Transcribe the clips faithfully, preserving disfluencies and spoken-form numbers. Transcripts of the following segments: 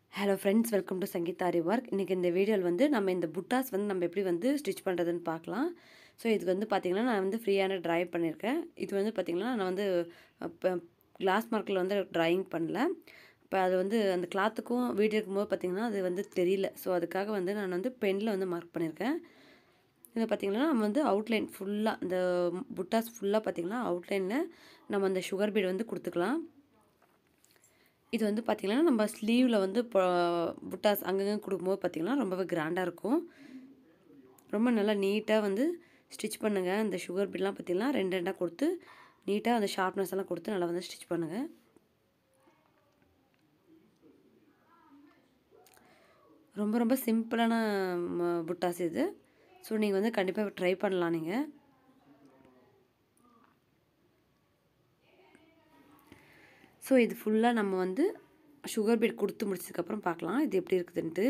Hello friends, welcome to Sangeetha Aari work. இன்னைக்கு இந்த வீடியோல வந்து நம்ம இந்த புட்டாஸ் வந்து நம்ம எப்படி வந்து ஸ்டிட்ச் பண்றதுன்னு பார்க்கலாம். சோ இது வந்து பாத்தீங்கன்னா நான் வந்து ஃப்ரீயான டிராய் பண்ணிருக்கேன். இது வந்து பாத்தீங்கன்னா நான் வந்து கிளாஸ் மார்க்கர்ல வந்து டிராயிங் பண்ணல. அப்ப அது வந்து அந்த கிளாத்துக்கும் வீடியோ எடுக்கும்போது பாத்தீங்கன்னா அது வந்து தெரியல. சோ அதுக்காக வந்து நான் வந்து பென்ல வந்து மார்க் பண்ணிருக்கேன். இத பாத்தீங்கன்னா நம்ம வந்து அவுட்லைன் ஃபுல்லா இந்த புட்டாஸ் ஃபுல்லா பாத்தீங்கன்னா அவுட்லைன்ல நம்ம அந்த சுகர் பீட் வந்து கொடுத்துக்கலாம். இது வந்து பாத்தீங்கன்னா நம்ம ஸ்லீவ்ல வந்து புட்டாஸ் அங்கங்க கொடுக்கும்போது பாத்தீங்கன்னா ரொம்பவே கிராண்டா இருக்கும். ரொம்ப நல்லா நீட்டா வந்து ஸ்டிட்ச் பண்ணுங்க. இந்த சுகர் பீட்லாம் பாத்தீங்கன்னா ரெண்டு ரெண்டா கொடுத்து நீட்டா அந்த ஷார்ப்னஸ் எல்லாம் கொடுத்து நல்லா வந்து ஸ்டிட்ச் பண்ணுங்க. ரொம்ப ரொம்ப சிம்பிளான புட்டாஸ் இது. சோ நீங்க வந்து கண்டிப்பா ட்ரை பண்ணலாம் நீங்க. சோ இது ஃபுல்லா நம்ம வந்து சுகர் பீட் கொடுத்து முடிச்சதுக்கு அப்புறம் பார்க்கலாம் இது எப்படி இருக்குதுன்னு.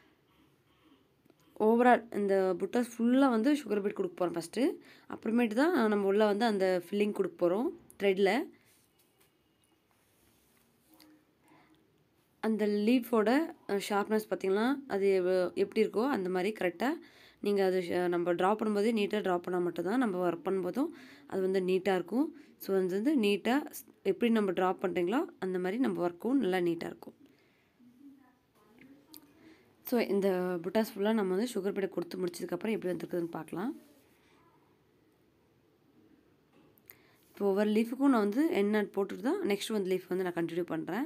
ஓவரால் இந்த புட்டாஸ் ஃபுல்லா வந்து சுகர் பீட் கொடுக்க போறோம் ஃபர்ஸ்ட். அப்புறமேட்டு தான் நம்ம உள்ள வந்து அந்த ஃபில்லிங் கொடுக்க போறோம் த்ரெட்ல. அந்த லீஃபோட ஷார்ப்னஸ் பாத்தீங்கன்னா அது எப்படி இருக்கோ அந்த மாதிரி கரெக்ட்டா நீங்க அது நம்ம டிரா பண்ணும்போது நீட்டா டிரா பண்ணா மட்டும் தான் நம்ம வர்க் பண்ணும்போதும் அது வந்து நீட்டா இருக்கும். சோ அது வந்து நீட்டா எப்படி நம்ம டிரா பண்றீங்களோ அந்த மாதிரி நம்ம வர்க்கும் நல்லா நீட்டா இருக்கும். சோ இந்த புட்டாஸ் ஃபுல்லா நம்ம வந்து சுகர் பீட் கொடுத்து முடிச்சதுக்கு அப்புறம் எப்படி வந்திருக்குதுன்னு பார்க்கலாம். இப்போ ஒவ்வொரு லீஃப்க்கும் நான் வந்து எண்ட் நாட் போட்டுட்டு தான் நெக்ஸ்ட் வந்து லீஃப் வந்து நான் கண்டினியூ பண்றேன்.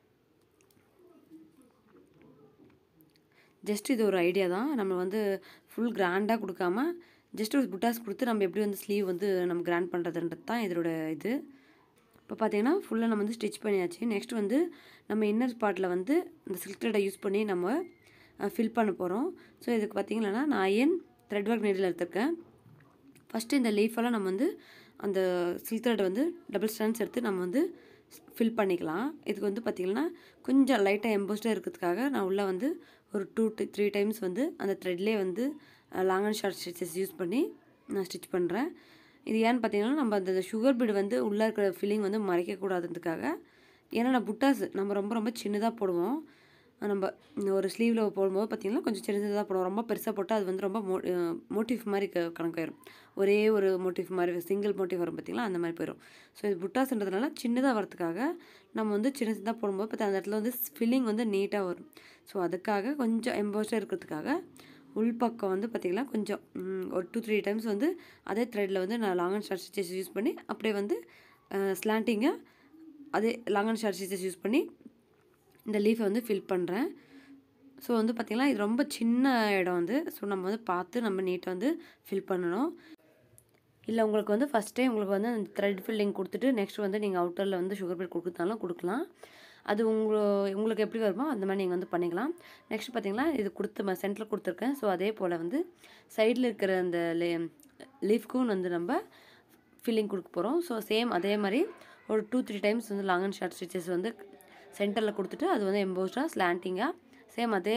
ஜஸ்ட் இது ஒரு ஐடியா தான். நம்ம வந்து ஃபுல் கிராண்டா கொடுக்காம ஜஸ்ட் ஒரு புட்டாஸ் கொடுத்து நம்ம எப்படி வந்து ஸ்லீவ் வந்து நம்ம கிராண்ட் பண்றதுன்றது தான் இதோட இது. இப்போ பாத்தீங்கன்னா ஃபுல்லா நம்ம வந்து ஸ்டிட்ச் பண்ணியாச்சு. நெக்ஸ்ட் வந்து நம்ம இன்னர் பார்ட்ல வந்து இந்த சில்க் த்ரெட் யூஸ் பண்ணி நம்ம ஃபில் பண்ண போறோம். சோ இதுக்கு பாத்தீங்கன்னா நான் அயன் த்ரெட் வர்க் நீடில் எடுத்துர்க்கேன். ஃபர்ஸ்ட் இந்த லீஃப் எல்லாம் நம்ம வந்து அந்த சில்க் த்ரெட் வந்து டபுள் ஸ்ட்ராண்ட்ஸ் எடுத்து நம்ம வந்து ஃபில் பண்ணிக்கலாம். இதுக்கு வந்து பாத்தீங்கன்னா கொஞ்சம் லைட்டா எம்போஸ்டா இருக்கிறதுக்காக நான் உள்ள வந்து ஒரு two to three டைம்ஸ் வந்து அந்த த்ரெட்லயே வந்து long and short stitches use பண்ணி நான் ஸ்டிட்ச் பண்றேன். இது ஏன்னு பாத்தீங்கன்னா நம்ம அந்த சுகர் பீட் வந்து உள்ள இருக்கிற ஃபில்லிங் வந்து மறைக்க கூடாதுன்றதுக்காக. ஏன்னா நான் புட்டாஸ் நம்ம ரொம்ப ரொம்ப சின்னதா போடுவோம். நம்ம ஒரு ஸ்லீவ்ல போடும்போது பாத்தீங்கன்னா கொஞ்சம் சின்னதா போடுவோம். ரொம்ப பெருசா போட்டா அது வந்து ரொம்ப மோட்டிஃப் மாதிரி கணக்காயிரும். ஒரே ஒரு மோட்டிஃப் மாதிரி சிங்கிள் மோட்டிஃப் வரும் பாத்தீங்களா அந்த மாதிரி போயிடும். சோ இது புட்டாஸ்ன்றதுனால சின்னதா வரதுக்காக நம்ம வந்து சின்னதா போடும்போது பார்த்தா அந்த இடத்துல வந்து ஃபில்லிங் வந்து நீட்டா வரும். சோ அதுக்காக கொஞ்சம் எம்போஸ்டா இருக்கிறதுக்காக உள்பக்கம் வந்து பாத்தீங்கன்னா கொஞ்சம் ஒரு two three டைம்ஸ் வந்து அதே த்ரெட்ல வந்து நான் long and short stitches use பண்ணி அப்படியே வந்து ஸ்லாண்டிங்கா அதே long and short stitches use பண்ணி இந்த லீஃபை வந்து ஃபில் பண்றேன். சோ வந்து பாத்தீங்கன்னா இது ரொம்ப சின்ன இடம் வந்து சோ நம்ம வந்து பார்த்து நம்ம நீட்டா வந்து ஃபில் பண்ணனும். இல்ல உங்களுக்கு வந்து ஃபர்ஸ்ட் டைம் உங்களுக்கு வந்து அந்த த்ரெட் ஃபில்லிங் கொடுத்துட்டு நெக்ஸ்ட் வந்து நீங்க அவுட்டர்ல வந்து சுகர் பீட் கொடுத்தாலும் கொடுக்கலாம். அது உங்க உங்களுக்கு எப்படி வருமோ அந்த மாதிரி நீங்க வந்து பண்ணிக்கலாம். நெக்ஸ்ட் பாத்தீங்கன்னா இது கொடுத்து சென்டர்ல கொடுத்திருக்கேன். சோ அதே போல வந்து சைடுல இருக்கிற அந்த லீஃப்க்கும் வந்து நம்ம ஃபில்லிங் கொடுக்க போறோம். சோ சேம் அதே மாதிரி ஒரு two three டைம்ஸ் வந்து லாங் அண்ட் ஷார்ட் ஸ்டிச்சஸ் வந்து சென்டர்ல கொடுத்துட்டு அது வந்து எம்போஸ்டா ஸ்லாண்டிங்கா சேம் அதே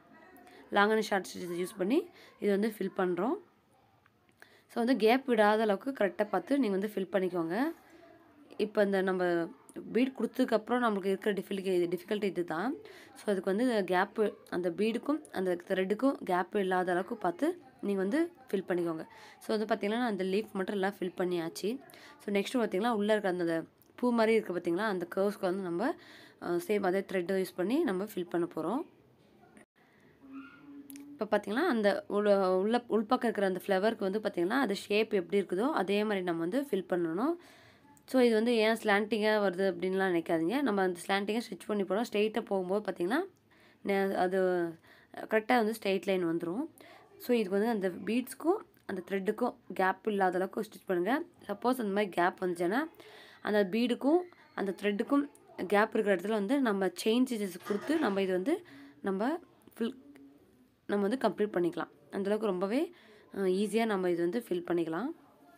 long and short stitches use பண்ணி இது வந்து ஃபில் பண்றோம். சோ வந்து கேப் விடாத அளவுக்கு கரெக்ட்டா பார்த்து நீங்க வந்து ஃபில் பண்ணிக்கோங்க. இப்போ இந்த நம்ம பீட் கொடுத்ததுக்கு அப்புறம் நமக்கு இருக்கிற டிஃபிகல்ட்டி டிஃபிகல்ட்டி இதுதான். சோ அதுக்கு வந்து கேப் அந்த பீடுக்கும் அந்த த்ரெட்டுக்கும் கேப் இல்லாத அளவுக்கு பார்த்து நீங்க வந்து ஃபில் பண்ணிக்கோங்க. சோ வந்து பாத்தீங்கன்னா அந்த லீஃப் மட்டும் எல்லாம் ஃபில் பண்ணியாச்சு. சோ நெக்ஸ்ட் பாத்தீங்கன்னா உள்ள இருக்க அந்த பூ மாதிரி இருக்கு பாத்தீங்களா அந்த கர்வ்ஸ்க்கு வந்து நம்ம சேம் அதே த்ரெட் யூஸ் பண்ணி நம்ம ஃபில் பண்ண போறோம். இப்போ பாத்தீங்கன்னா அந்த உள்ள உள்பக்கம் இருக்கிற அந்த ஃப்ளவருக்கு வந்து பாத்தீங்கன்னா அது ஷேப் எப்படி இருக்குதோ அதே மாதிரி நம்ம வந்து ஃபில் பண்ணனும். சோ இது வந்து ஏன் ஸ்லாண்டிங்கா வருது அப்படின்லாம் நினைக்காதீங்க. நம்ம அந்த ஸ்லாண்டிங்கா ஸ்டிட்ச் பண்ணி போறோம். ஸ்ட்ரைட்டா போகும்போது பாத்தீங்கன்னா அது கரெக்ட்டா வந்து ஸ்ட்ரைட் லைன் வந்துரும். சோ இதுக்கு வந்து அந்த பீட்ஸ்க்கும் அந்த த்ரெட்டுக்கும் கேப் இல்லாத அளவுக்கு ஸ்டிட்ச் பண்ணுங்க. சப்போஸ் அந்த மாதிரி கேப் வந்துச்சுனா அந்த பீடுக்கும் அந்த த்ரெட்டுக்கும் கேப் இருக்கிற இடத்துல வந்து நம்ம செயின் ஸ்டிச்சஸ் கொடுத்து நம்ம இது வந்து நம்ம ஃபுல் நம்ம வந்து கம்ப்ளீட் பண்ணிக்கலாம். அந்த அளவுக்கு ரொம்பவே ஈஸியா நம்ம இது வந்து ஃபில் பண்ணிக்கலாம்.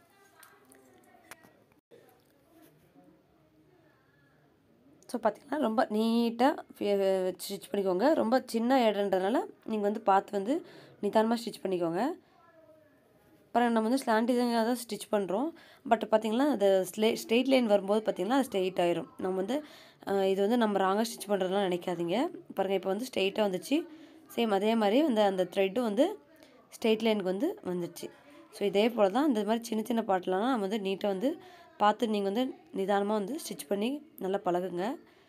சோ பாத்தீங்கன்னா ரொம்ப நீட்டா ஸ்டிட்ச் பண்ணிக்கோங்க. ரொம்ப சின்ன இடம்ன்றதனால நீங்க வந்து பார்த்து வந்து நிதானமா ஸ்டிட்ச் பண்ணிக்கோங்க. அப்புறம் நம்ம வந்து ஸ்லாண்டிங்கா தான் ஸ்டிட்ச் பண்றோம். பட் பாத்தீங்கன்னா அது ஸ்ட்ரெயிட் லைன் வரும்போது பாத்தீங்கன்னா ஸ்ட்ரெயிட் ஆயிரும். நம்ம வந்து இது வந்து நம்ம ராங்காக ஸ்டிச் பண்ணுறதுலாம் நினைக்காதீங்க. பாருங்கள் இப்போ வந்து ஸ்ட்ரெயிட்டாக வந்துச்சு. சேம் அதே மாதிரி வந்து அந்த த்ரெட்டும் வந்து ஸ்ட்ரெயிட் லைனுக்கு வந்து வந்துடுச்சு. ஸோ இதே போல் தான் இந்த மாதிரி சின்ன சின்ன பாட்டெலாம் நம்ம வந்து நீட்டாக வந்து பார்த்து நீங்கள் வந்து நிதானமாக வந்து ஸ்டிச் பண்ணி நல்லா பழகுங்க.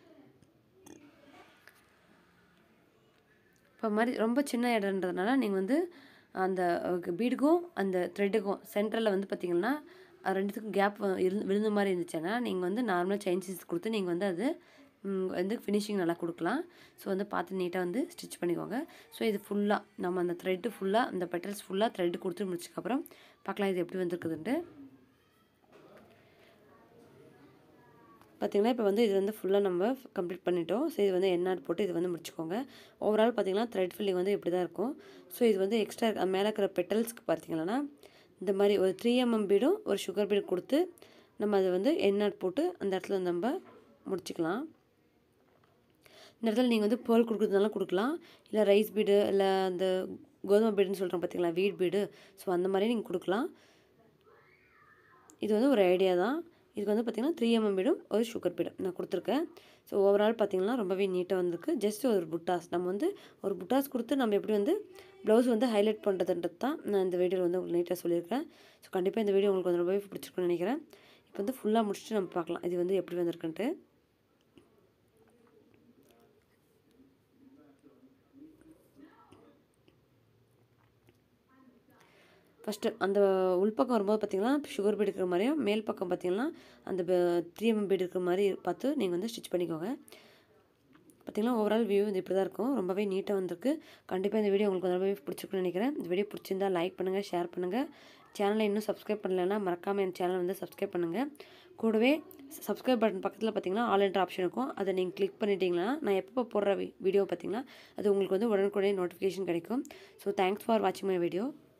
இப்போ மாதிரி ரொம்ப சின்ன இடம்ன்றதுனால நீங்கள் வந்து அந்த பீடுக்கும் அந்த த்ரெட்டுக்கும் சென்டரில் வந்து பார்த்திங்கன்னா ரெண்டுத்துக்கும் கேப் இருந்து விழுந்த மாதிரி இருந்துச்சுன்னா நீங்கள் வந்து நார்மலாக செயின் ஸ்டிச் கொடுத்து நீங்கள் வந்து அது வந்து ஃபினிஷிங் நல்லா கொடுக்கலாம். ஸோ வந்து பார்த்து நீட்டாக வந்து ஸ்டிச் பண்ணிக்கோங்க. ஸோ இது ஃபுல்லாக நம்ம அந்த த்ரெட்டு ஃபுல்லாக அந்த பெட்டல்ஸ் ஃபுல்லாக த்ரெட்டு கொடுத்து முடிச்சதுக்கப்புறம் பார்க்கலாம் இது எப்படி வந்துருக்குதுன்ட்டு. பார்த்திங்கன்னா இப்போ வந்து இது வந்து ஃபுல்லாக நம்ம கம்ப்ளீட் பண்ணிட்டோம். ஸோ இது வந்து எண்ணாட் போட்டு இது வந்து முடிச்சுக்கோங்க. ஓவரால் பார்த்திங்கன்னா த்ரெட் ஃபில்லிங் வந்து இப்படி தான் இருக்கும். ஸோ இது வந்து எக்ஸ்ட்ரா மேலே இருக்கிற பெட்டல்ஸ்க்கு பார்த்திங்கன்னா இந்த மாதிரி ஒரு த்ரீ எம்எம் பீடும் ஒரு சுகர் பீடு கொடுத்து நம்ம அதை வந்து எண்ணாட் போட்டு அந்த இடத்துல நம்ம முடிச்சுக்கலாம். இந்த இடத்துல நீங்கள் வந்து பேர்ல் கொடுக்குறதுனால கொடுக்கலாம், இல்லை ரைஸ் பீடு இல்லை அந்த கோதுமை பீடுன்னு சொல்கிறோம் பார்த்திங்களா, வீட் பீடு. ஸோ அந்த மாதிரி நீங்கள் கொடுக்கலாம். இது வந்து ஒரு ஐடியா தான். இதுக்கு வந்து பார்த்திங்கன்னா த்ரீ எம்எம் பீடும் ஒரு சுகர் பீடும் நான் கொடுத்துருக்கேன். ஸோ ஓவரால் பார்த்திங்கன்னா ரொம்பவே நீட்டாக வந்திருக்கு. ஜஸ்ட் ஒரு புட்டாஸ் நம்ம வந்து ஒரு புட்டாஸ் கொடுத்து நம்ம எப்படி வந்து ப்ளவுஸ் வந்து ஹைலைட் பண்ணுறதுன்றது தான் நான் இந்த வீடியோவில் வந்து உங்களுக்கு நீட்டாக சொல்லியிருக்கேன். ஸோ கண்டிப்பாக இந்த வீடியோ உங்களுக்கு வந்து ரொம்பவே பிடிச்சிருக்குன்னு நினைக்கிறேன். இப்போ வந்து ஃபுல்லாக முடிச்சுட்டு நம்ம பார்க்கலாம் இது வந்து எப்படி வந்திருக்குன்ட்டு. ஃபஸ்ட்டு அந்த உள்பக்கம் வரும்போது பார்த்திங்கன்னா சுகர் பீடு இருக்கிற மாதிரியும் மேல் பக்கம் பார்த்திங்கன்னா அந்த த்ரீ எம்எம் பீடு இருக்கிற மாதிரி பார்த்து நீங்கள் வந்து ஸ்டிச் பண்ணிக்கோங்க. பார்த்திங்கன்னா ஓவரால் வியூ இது இப்படி தான் இருக்கும். ரொம்பவே நீட்டாக வந்திருக்கு. கண்டிப்பாக இந்த வீடியோ உங்களுக்கு ரொம்பவே பிடிச்சிருக்குன்னு நினைக்கிறேன். இந்த வீடியோ பிடிச்சிருந்தா லைக் பண்ணுங்கள், ஷேர் பண்ணுங்கள். சேனலை இன்னும் சப்ஸ்கிரைப் பண்ணலைன்னா மறக்காமல் என் சேனல் வந்து சப்ஸ்கிரைப் பண்ணுங்கள். கூடவே சப்ஸ்கிரைப் பட்டன் பக்கத்தில் பார்த்திங்கன்னா ஆல் என்ற ஆப்ஷன் இருக்கும். அதை நீங்கள் கிளிக் பண்ணிட்டீங்கன்னா நான் எப்போ போடுற வீடியோ பார்த்திங்கன்னா அது உங்களுக்கு வந்து உடனுக்குடனே நோட்டிஃபிகேஷன் கிடைக்கும். ஸோ தேங்க்ஸ் ஃபார் வாட்சிங் மை வீடியோ.